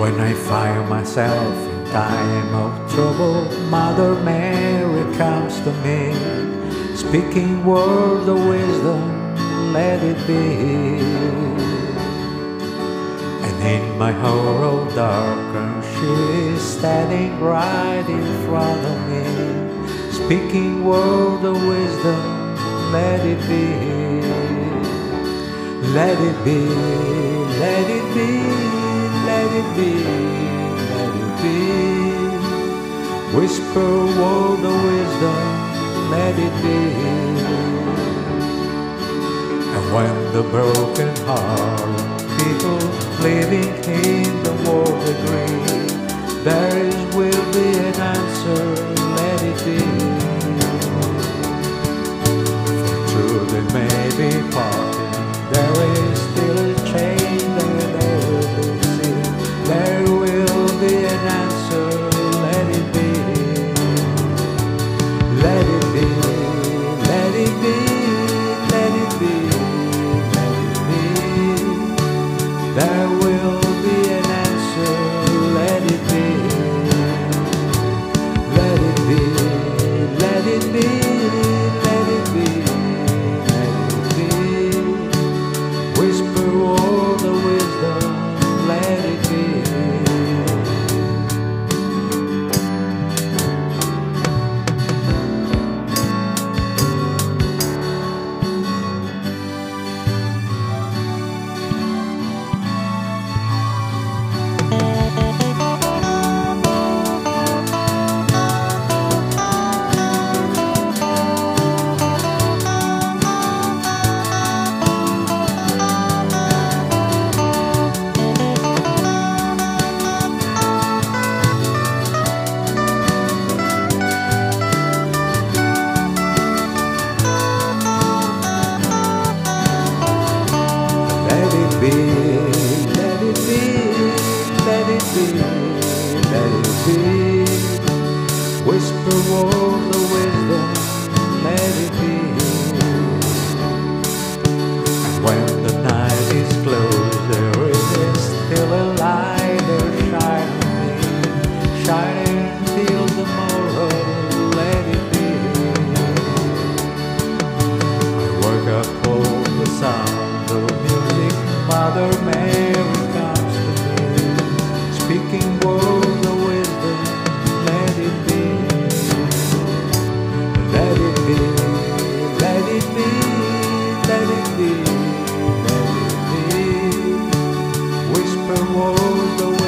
When I find myself in time of trouble, Mother Mary comes to me, speaking words of wisdom, let it be. And in my hour of darkness, she is standing right in front of me, speaking words of wisdom, let it be. Let it be, let it be, let it be, let it be. Whisper word of wisdom, let it be. And when the broken heart people living in the world agree, there will be an answer, let it be. For true they may be parted, there is still a chain that there will be sealed. There will be an answer, let it be. Let it be, let it be, let it be, let it be. There will be an answer, let it be. Let it be, let it be, let it be, let it be. Whisper all the wisdom, let it be. Let it be, let it be, let it be. Whisper words of wisdom, let it be. And when the night is closed, there is still a light that shines on me, shining till tomorrow, let it be. I wake up for the sound of music, Mother Mary comes to me, speaking words of wisdom, let it be. Let it be, let it be, let it be, let it be. Whisper words of